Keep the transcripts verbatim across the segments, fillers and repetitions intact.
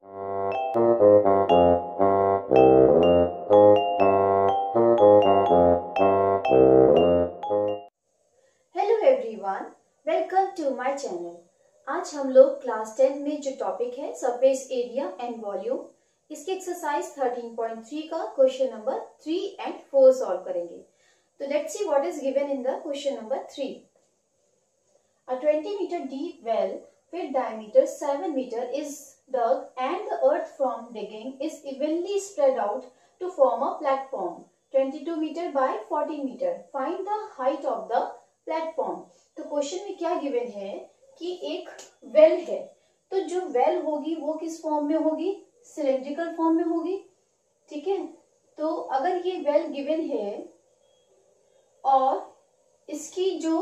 Hello everyone, welcome to my channel. आज हम लोग क्लास टेन में जो टॉपिक है सरफेस एरिया एंड वॉल्यूम, इसके एक्सरसाइज थर्टीन पॉइंट थ्री का question number three and four solve करेंगे। तो let's see what is given in the question number three. A twenty meter deep well with diameter seven meter is dug and the earth from digging is evenly spread out to form a platform twenty-two meter by fourteen meter. Find the height of the platform. तो question में क्या given है कि एक well है, तो जो well होगी वो किस फॉर्म में होगी? सिलेंड्रिकल फॉर्म में होगी। ठीक है, तो अगर ये वेल गिवन है और इसकी जो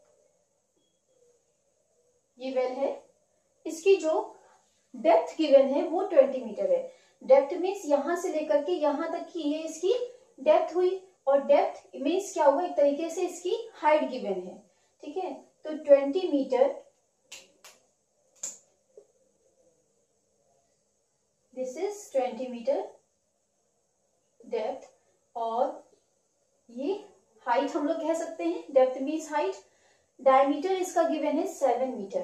ये वेल है, इसकी जो डेप्थ गिवन है वो ट्वेंटी मीटर है। डेप्थ मीन्स यहां से लेकर के यहां तक की ये इसकी डेप्थ हुई, और डेप्थ मीन्स क्या हुआ? एक तरीके से इसकी हाइट गिवन है। ठीक है, तो twenty meter, this is twenty meter depth, और ये हाइट हम लोग कह सकते हैं, डेप्थ मीन्स हाइट। डायमीटर इसका गिवन है सेवन मीटर,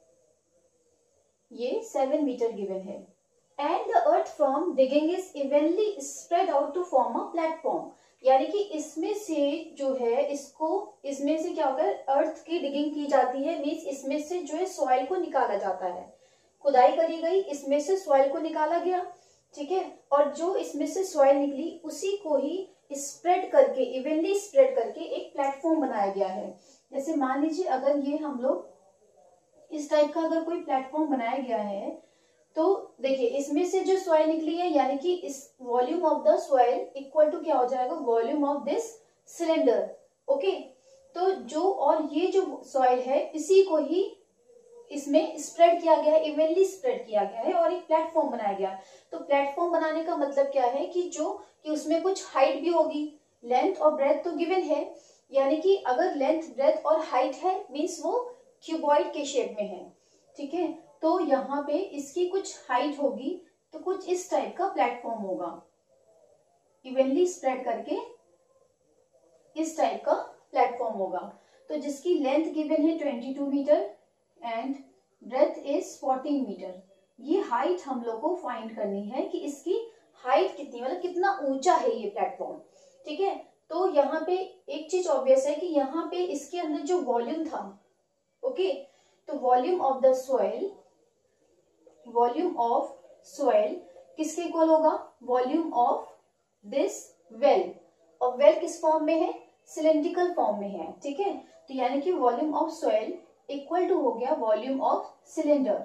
ये सेवन मीटर गिवन है। And the earth from digging is evenly spread out to form a platform, यानी कि इसमें से जो है इसको इसमें से क्या होगा? अर्थ की डिगिंग की जाती है, मीन्स इसमें से जो है सॉइल को निकाला जाता है। खुदाई करी गई, इसमें से सॉइल को निकाला गया। ठीक है, और जो इसमें से सॉइल निकली उसी को ही स्प्रेड करके, इवनली स्प्रेड करके एक प्लेटफॉर्म बनाया गया है। जैसे मान लीजिए अगर ये हम लोग इस टाइप का अगर कोई प्लेटफॉर्म बनाया गया है, तो देखिए इसमें से जो सॉइल निकली है, यानी कि इस volume of the soil equal to क्या हो जाएगा? Volume of this cylinder. Okay, तो जो और ये जो सॉइल है इसी को ही इसमें स्प्रेड किया गया है, इवनली स्प्रेड किया गया है और एक प्लेटफॉर्म बनाया गया। तो प्लेटफॉर्म बनाने का मतलब क्या है कि जो कि उसमें कुछ हाइट भी होगी, लेंथ और ब्रेथ तो गिवन है, यानी कि अगर लेंथ ब्रेथ और हाइट है मीन्स वो क्यूबॉइड के शेप में है। ठीक है, तो यहाँ पे इसकी कुछ हाइट होगी, तो कुछ इस टाइप का प्लेटफॉर्म होगा, इवनली स्प्रेड करके इस टाइप का प्लेटफॉर्म होगा। तो जिसकी लेंथ गिवन है twenty two meter and breadth is fourteen meter. ये हाइट हम लोग को फाइंड करनी है कि इसकी हाइट कितनी, मतलब कितना ऊंचा है ये प्लेटफॉर्म। ठीक है, तो यहाँ पे एक चीज ऑब्वियस है कि यहाँ पे इसके अंदर जो वॉल्यूम था, ओके, तो volume of the soil, volume of soil किसके इक्वल होगा? Volume of this well. और वेल किस फॉर्म में है? सिलेंड्रिकल फॉर्म में है। ठीक है, तो यानी कि volume of soil equal to हो गया volume of cylinder,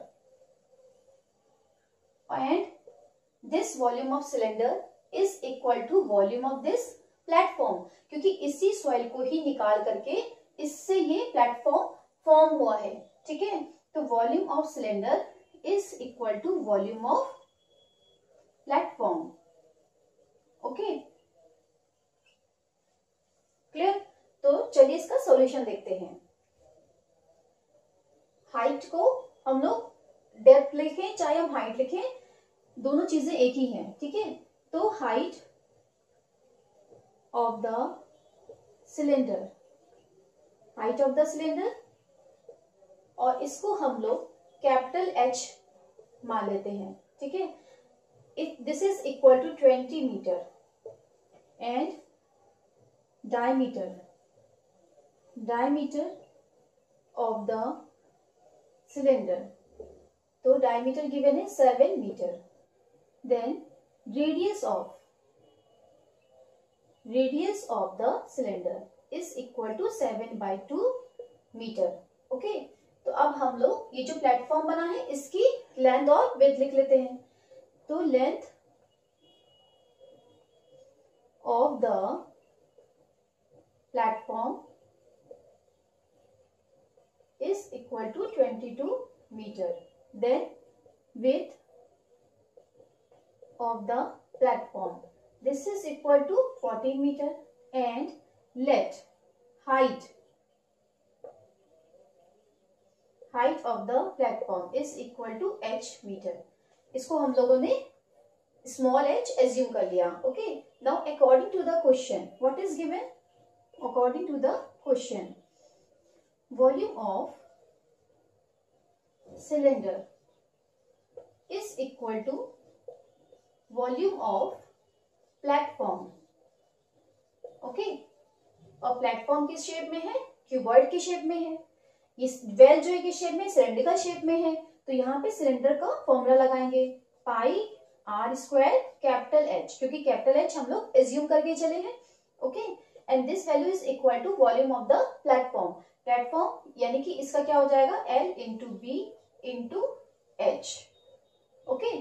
and this volume of cylinder is equal to volume of this platform, क्योंकि इसी सॉइल को ही निकाल करके इससे ये प्लेटफॉर्म फॉर्म हुआ है। ठीक है, तो volume of cylinder is equal to volume of platform. Okay, clear? तो चलिए इसका सॉल्यूशन देखते हैं। हाइट को हम लोग डेप्थ लिखें चाहे हम हाइट लिखें, दोनों चीजें एक ही हैं। ठीक है, तो height of the cylinder, height of the cylinder, और इसको हम लोग कैपिटल H मान लेते हैं। ठीक है, if this is equal to twenty meter and diameter, diameter of the cylinder, तो डायमीटर गिवन है seven meter, then radius of radius of the cylinder is equal to seven by two meter. Okay, तो अब हम लोग ये जो platform बना है इसकी लेंथ और विड्थ लिख लेते हैं। तो length of the platform is equal to twenty-two meter. Then width of the platform, this is equal to fourteen meter, and let height height of the platform is equal to h meter. इसको हम लोगों ने small H assume कर लिया. Okay, now according to the question what is given. According to the question volume of cylinder is equal to volume of platform. Okay, और platform किस shape में है, क्यूबॉइड की शेप में है. ये वेल जो है किस शेप में, सिलेंडर शेप में है. तो यहाँ पे सिलेंडर का फॉर्मूला लगाएंगे pi R square capital H, क्योंकि कैपिटल एच हम लोग एज्यूम करके चले हैं. Okay, and this value is equal to volume of the platform. Platform यानी कि इसका क्या हो जाएगा, L into B into H. Okay,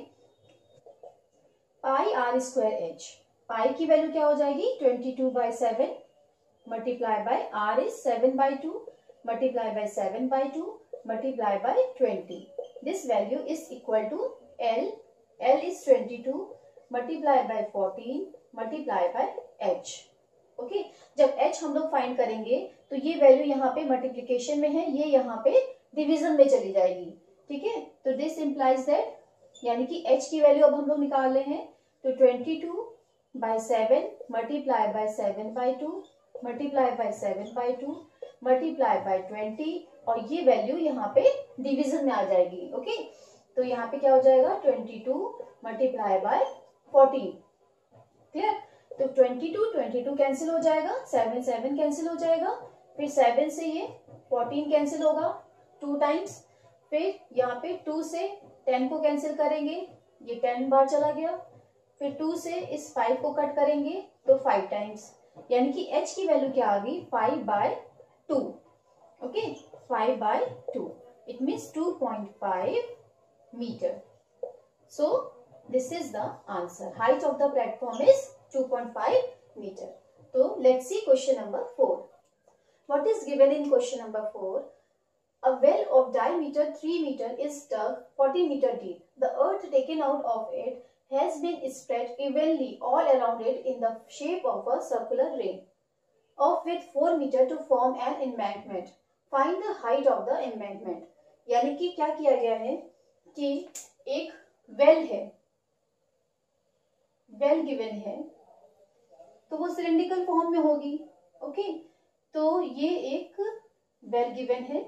pi R square H, pi की वैल्यू क्या हो जाएगी twenty two by seven multiply by R is seven by two multiply by seven by two multiply by twenty. This value is equal to L, L is twenty two multiply by fourteen multiply by H. Okay, जब h हम लोग find करेंगे तो ये value यहाँ पे multiplication में है, ये यहाँ पे डिवीजन में चली जाएगी. ठीक है, तो दिस इंप्लाइज दैट, यानी कि h की वैल्यू अब हम लोग निकाल रहे हैं. तो twenty two by seven multiply by seven by two multiply by seven by two multiply by twenty, और ये वैल्यू यहाँ पे डिवीजन में आ जाएगी. ओके, तो यहाँ पे क्या हो जाएगा twenty two multiply by fourteen. Clear, तो twenty two twenty two cancel हो जाएगा, सेवन सेवन कैंसिल हो जाएगा, फिर सेवन से ये फोर्टीन कैंसिल होगा टू टाइम्स, फिर यहाँ पे टू से टेन को कैंसिल करेंगे, ये टेन बार चला गया, फिर टू से इस फाइव को कट करेंगे तो फाइव टाइम्स, यानी कि h की वैल्यू क्या आ गई five by two. Okay, five by two, it means two point five meter. So this is the answer. Height of the platform is two point five meter. So let's see question number four. What is given in question number four? A well of diameter three meter is dug forty meter deep. The earth taken out of it has been spread evenly all around it in the shape of a circular ring of width four meter to form an embankment. Find the height of the embankment. यानी कि क्या किया गया है कि एक well है, well given है, तो वो सिलेंड्रिकल फॉर्म में होगी. ओके, तो ये एक वेल गिवन है,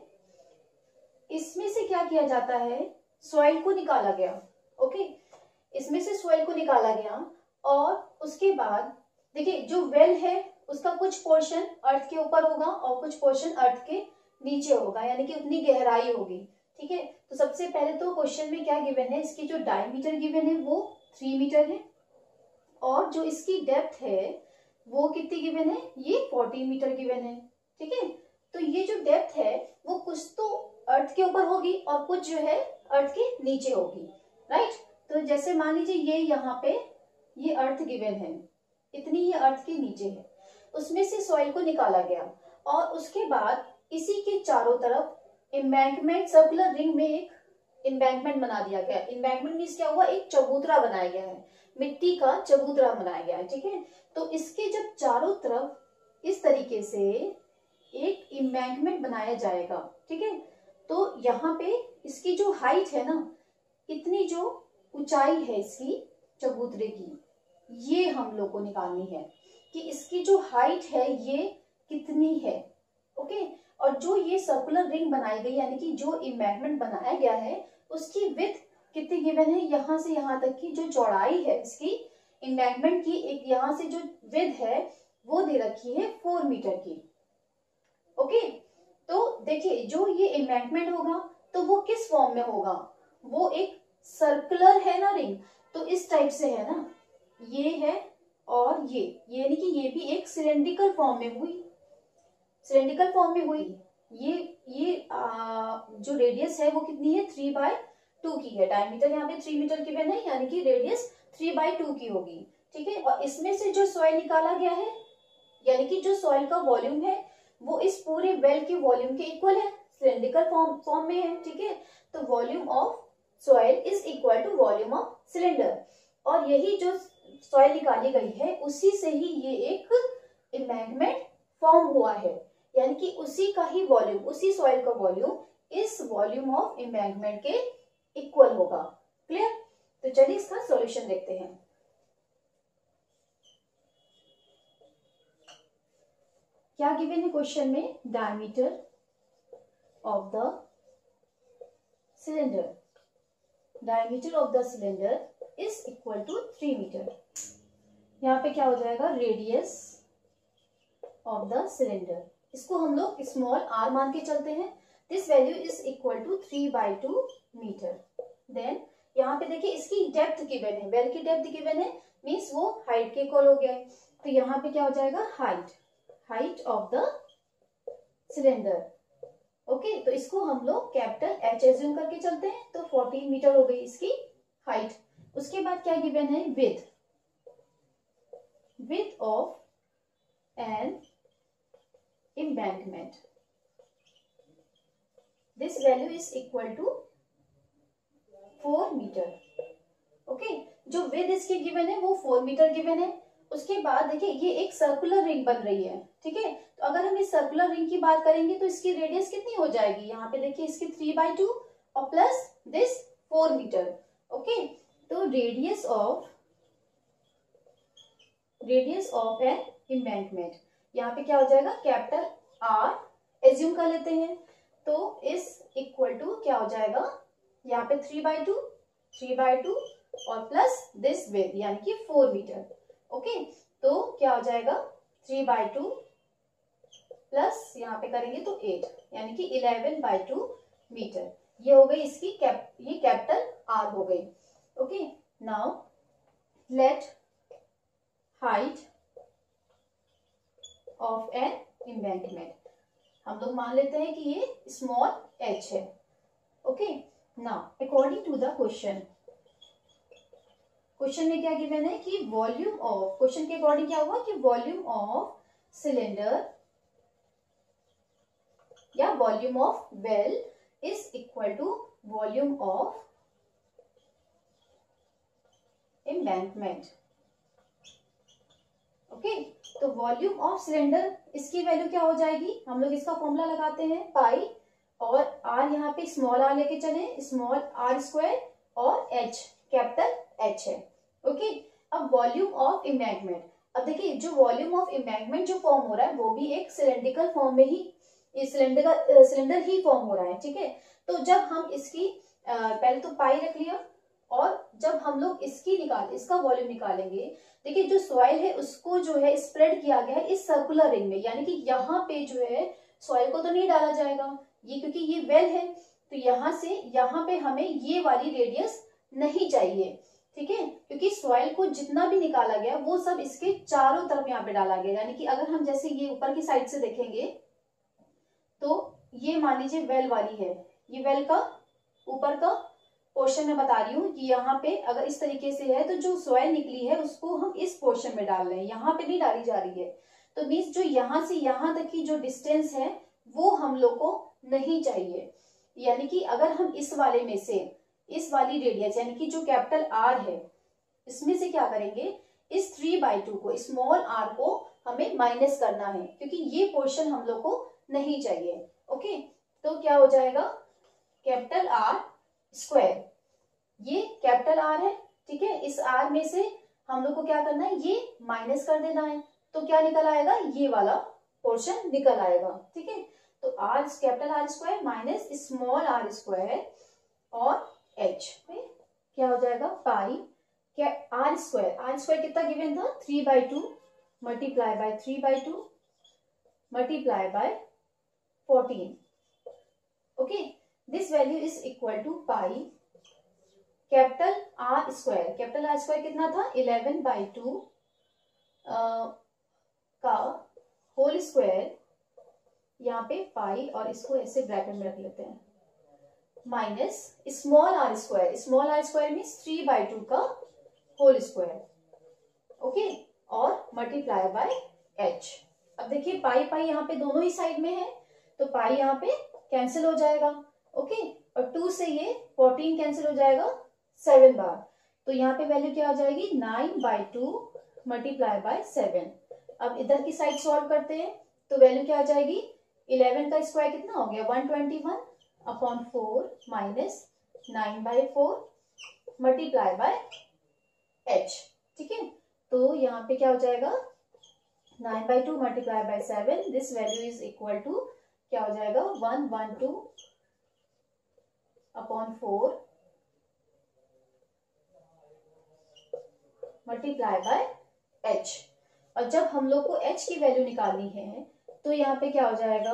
इसमें से क्या किया जाता है, सॉइल को निकाला गया. ओके, इसमें से सॉइल को निकाला गया और उसके बाद देखिए जो वेल है उसका कुछ पोर्शन अर्थ के ऊपर होगा और कुछ पोर्शन अर्थ के नीचे होगा, यानी कि उतनी गहराई होगी. ठीक है, तो सबसे पहले तो क्वेश्चन में क्या गिवन है, इसकी जो डायमीटर गिवन है वो थ्री मीटर है और जो इसकी डेप्थ है वो कितनी गिवन है, ये फोर्टी मीटर गिवन है. ठीक है, तो ये जो डेप्थ है वो कुछ तो अर्थ के ऊपर होगी और कुछ जो है अर्थ के नीचे होगी. राइट, तो जैसे मान लीजिए ये यहाँ पे ये अर्थ गिवन है, इतनी ये अर्थ के नीचे है, उसमें से सॉइल को निकाला गया और उसके बाद इसी के चारों तरफ एम्बैंकमेंट सर्कुलर रिंग में एक एम्बैंकमेंट बना दिया गया. एम्बैंकमेंट मींस क्या हुआ, एक चबूतरा बनाया गया है, मिट्टी का चबूतरा बनाया गया है. ठीक है, तो इसके जब चारों तरफ इस तरीके से एक एम्बैंकमेंट बनाया जाएगा. ठीक है, तो यहाँ पे इसकी जो हाइट है ना, इतनी जो ऊंचाई है इसकी चबूतरे की, ये हम लोग को निकालनी है कि इसकी जो हाइट है ये कितनी है. ओके, और जो ये सर्कुलर रिंग बनाई गई यानी कि जो एम्बैंकमेंट बनाया गया है उसकी विड्थ कितनी गिवन है, यहाँ से यहाँ तक की जो चौड़ाई है इसकी एम्बैंकमेंट की, एक यहाँ से जो विड्थ है वो दे रखी है फोर मीटर की. ओके, तो देखिए जो ये एम्बैंकमेंट होगा तो वो किस फॉर्म में होगा, वो एक सर्कुलर है ना रिंग, तो इस टाइप से है ना, ये है और ये यानी कि ये भी एक सिलेंड्रिकल फॉर्म में हुई, सिलेंड्रिकल फॉर्म में हुई. ये ये आ, जो रेडियस है वो कितनी है, थ्री बाय टू की है. डायमीटर यहाँ पे थ्री मीटर की बन है, यानी कि रेडियस थ्री बाय टू की होगी. ठीक है, और इसमें से जो सॉइल निकाला गया है यानी कि जो सॉइल का वॉल्यूम है वो इस पूरे वेल के वॉल्यूम के इक्वल है, सिलेंड्रिकल फॉर्म फॉर्म में है. ठीक है, तो volume of soil is equal to volume of cylinder, और यही जो सॉइल निकाली गई है उसी से ही ये एक एम्बैंकमेंट फॉर्म हुआ है, यानी कि उसी का ही वॉल्यूम, उसी सॉइल का वॉल्यूम इस वॉल्यूम ऑफ एम्बैंकमेंट के इक्वल होगा. क्लियर, तो चलिए इसका सॉल्यूशन देखते हैं। क्या गिवन है क्वेश्चन में? Diameter of the cylinder, diameter of the cylinder is equal to three metre. यहाँ पे क्या हो जाएगा? रेडियस ऑफ द सिलेंडर, इसको हम लोग स्मॉल आर मान के चलते हैं। This value is equal to three by two metre. Then यहाँ पे देखिए इसकी डेप्थ गिवन है, वेल की डेप्थ गिवन है, मीन्स वो हाइट के इक्वल हो गया है। तो यहाँ पे क्या हो जाएगा? Height, height of the cylinder. Okay, तो इसको हम लोग कैपिटल एच एज्यूम करके चलते हैं, तो फोर्टीन मीटर हो गई इसकी हाइट। उसके बाद क्या गिवन है? Width, width of an embankment, this value is equal to four metre. Okay, जो विड्थ इसकी गिवन है वो फोर मीटर गिवन है। उसके बाद देखिए ये एक सर्कुलर रिंग बन रही है, ठीक है। तो अगर हम इस सर्कुलर रिंग की बात करेंगे तो इसकी रेडियस कितनी हो जाएगी? यहाँ पे देखिए इसकी थ्री बाई टू और plus this four metre. Okay, तो radius of radius of an embankment, यहाँ पे क्या हो जाएगा? कैपिटल आर एज्यूम कर लेते हैं, तो इस इक्वल टू क्या हो जाएगा? यहाँ पे three by two three by two और प्लस दिस विड्थ यानी कि फोर मीटर। ओके, तो क्या हो जाएगा? थ्री बाई टू प्लस यहाँ पे करेंगे तो एट यानी कि इलेवन बाई टू मीटर। ये हो गई इसकी कैप, ये कैपिटल आर हो गई। Okay, now let height of an embankment, हम लोग मान लेते हैं कि ये स्मॉल एच है। Okay, now according to the question, question में क्या गिवन है कि वॉल्यूम ऑफ, क्वेश्चन के अकॉर्डिंग क्या हुआ कि वॉल्यूम ऑफ सिलेंडर या volume of well is equal to volume of embankment. Okay, तो वॉल्यूम ऑफ सिलेंडर इसकी वैल्यू क्या हो जाएगी? हम लोग इसका फॉर्मूला लगाते हैं पाई, और आर यहाँ पे स्मॉल आर लेके चले, स्मॉल आर स्क्वायर और एच कैपिटल एच है। ओके, अब वॉल्यूम ऑफ एम्बैंकमेंट, अब देखिए जो वॉल्यूम ऑफ एम्बैंकमेंट जो फॉर्म हो रहा है वो भी एक सिलेंड्रिकल फॉर्म में ही, सिलेंडर का सिलेंडर ही फॉर्म हो रहा है, ठीक है। तो जब हम इसकी आ, पहले तो पाई रख लिया, और जब हम लोग इसकी निकाल इसका वॉल्यूम निकालेंगे, देखिए जो सॉइल है उसको जो है स्प्रेड किया गया है इस सर्कुलर रिंग में, यानी कि यहाँ पे जो है सॉइल को तो नहीं डाला जाएगा, ये क्योंकि ये वेल है, तो यहाँ से यहाँ पे हमें ये वाली रेडियस नहीं चाहिए, ठीक है, क्योंकि सॉइल को जितना भी निकाला गया वो सब इसके चारों तरफ यहाँ पे डाला गया। यानी कि अगर हम जैसे ये ऊपर की साइड से देखेंगे तो ये मान लीजिए वेल वाली है, ये वेल का ऊपर का पोर्शन में बता रही हूँ कि यहाँ पे अगर इस तरीके से है तो जो सॉइल निकली है उसको हम इस पोर्शन में डाल रहे हैं, यहाँ पे नहीं डाली जा रही है। तो मीन्स जो यहाँ से यहाँ तक की जो डिस्टेंस है वो हम लोग को नहीं चाहिए। यानी कि अगर हम इस वाले में से इस वाली रेडियस यानी कि जो कैपिटल आर है इसमें से क्या करेंगे, इस थ्री बाई टू को, स्मॉल आर को हमें माइनस करना है, क्योंकि ये पोर्शन हम लोग को नहीं चाहिए। ओके, तो क्या हो जाएगा? कैपिटल आर स्क्वायर, ये कैपिटल आर है, ठीक है, इस आर में से हम लोग को क्या करना है, ये माइनस कर देना है, तो क्या निकल आएगा? ये वाला पोर्शन निकल आएगा, ठीक है। तो R capital R square minus small R square और एच में क्या हो जाएगा? पाई क्या आर स्क्वायर, आर स्क्वायर कितना गिवन था? Three by two multiply by three by two multiply by fourteen. Okay, this value is equal to pi capital R square, capital R square कितना था? Eleven by two का whole square, यहाँ पे पाई और इसको ऐसे ब्रैकेट में रख लेते हैं, minus small R square, small R square means three by two का होल स्क्वायर, ओके, और मल्टीप्लाई बाय एच। अब देखिए पाई पाई यहाँ पे दोनों ही साइड में है, तो पाई यहाँ पे कैंसिल हो जाएगा, ओके, और टू से ये फोर्टीन कैंसिल हो जाएगा सेवन बार, तो यहाँ पे वैल्यू क्या हो जाएगी? Nine by two multiply by seven. अब इधर की साइड सॉल्व करते हैं तो वैल्यू क्या आ जाएगी? इलेवन का स्क्वायर कितना हो गया? One twenty one upon four minus nine by four, multiply by H. ठीक है, तो यहाँ पे क्या हो जाएगा, nine by two multiply by seven, this value is equal to क्या हो जाएगा, one one two upon four multiply by H. और जब हम लोग को एच की वैल्यू निकालनी है तो यहाँ पे क्या हो जाएगा,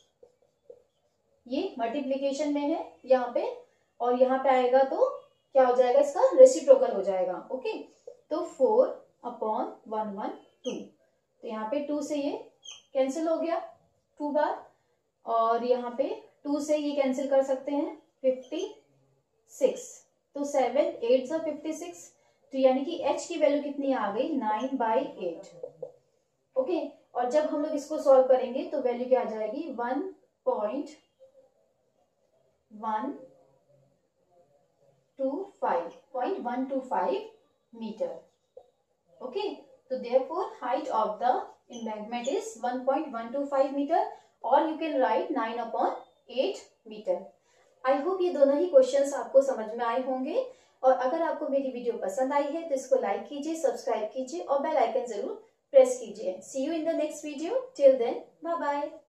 ये मल्टीप्लीकेशन में है यहाँ पे, और यहाँ पे आएगा तो क्या हो जाएगा, इसका रेसिप्रोकल हो जाएगा। ओके, तो four upon one one two, तो यहाँ पे टू से ये कैंसिल हो गया टू बार, और यहाँ पे टू से ये कैंसिल कर सकते हैं फिफ्टी सिक्स, तो सेवन एट सा फिफ्टी सिक्स, तो यानी कि h की वैल्यू कितनी आ गई, नाइन बाई एट। ओके, और जब हम लोग इसको सॉल्व करेंगे तो वैल्यू क्या आ जाएगी, one point one two five point one two five metre. Okay, तो therefore height of the embankment is one point one two five metre, और you can write nine upon eight metre. I hope ये दोनों ही questions आपको समझ में आए होंगे, और अगर आपको मेरी वीडियो पसंद आई है तो इसको लाइक कीजिए, सब्सक्राइब कीजिए और बेल आइकन जरूर प्रेस कीजिए। See you in the next video, till then bye bye.